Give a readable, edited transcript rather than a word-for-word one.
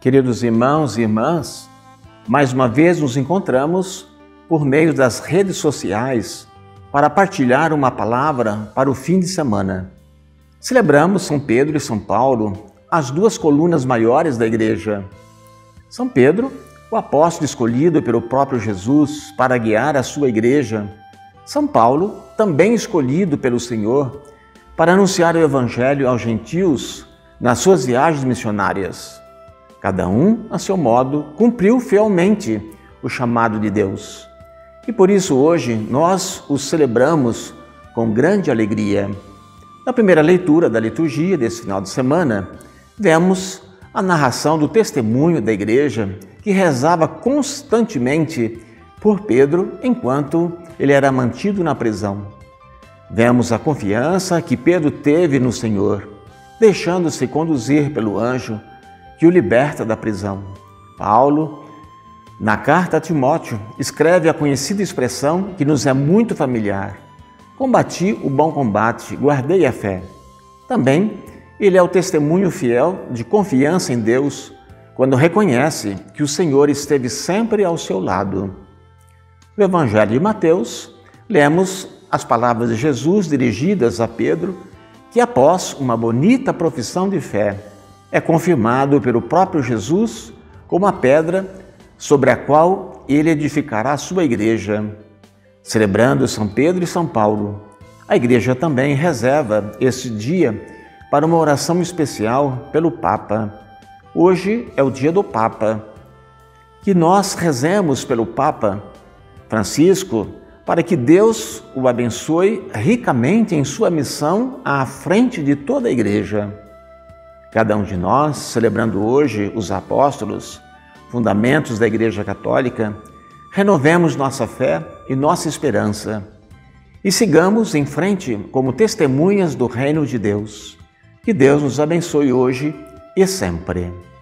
Queridos irmãos e irmãs, mais uma vez nos encontramos por meio das redes sociais para partilhar uma palavra para o fim de semana. Celebramos São Pedro e São Paulo, as duas colunas maiores da Igreja. São Pedro, o apóstolo escolhido pelo próprio Jesus para guiar a sua Igreja. São Paulo, também escolhido pelo Senhor para anunciar o Evangelho aos gentios nas suas viagens missionárias. Cada um, a seu modo, cumpriu fielmente o chamado de Deus. E por isso hoje nós os celebramos com grande alegria. Na primeira leitura da liturgia desse final de semana, vemos a narração do testemunho da Igreja que rezava constantemente por Pedro enquanto ele era mantido na prisão. Vemos a confiança que Pedro teve no Senhor, deixando-se conduzir pelo anjo que o liberta da prisão. Paulo, na carta a Timóteo, escreve a conhecida expressão que nos é muito familiar: combati o bom combate, guardei a fé. Também ele é o testemunho fiel de confiança em Deus quando reconhece que o Senhor esteve sempre ao seu lado. No Evangelho de Mateus, lemos as palavras de Jesus dirigidas a Pedro, que após uma bonita profissão de fé, é confirmado pelo próprio Jesus como a pedra sobre a qual ele edificará a sua Igreja. Celebrando São Pedro e São Paulo, a Igreja também reserva este dia para uma oração especial pelo Papa. Hoje é o dia do Papa. Que nós rezemos pelo Papa Francisco para que Deus o abençoe ricamente em sua missão à frente de toda a Igreja. Cada um de nós, celebrando hoje os apóstolos, fundamentos da Igreja Católica, renovemos nossa fé e nossa esperança e sigamos em frente como testemunhas do reino de Deus. Que Deus nos abençoe hoje e sempre.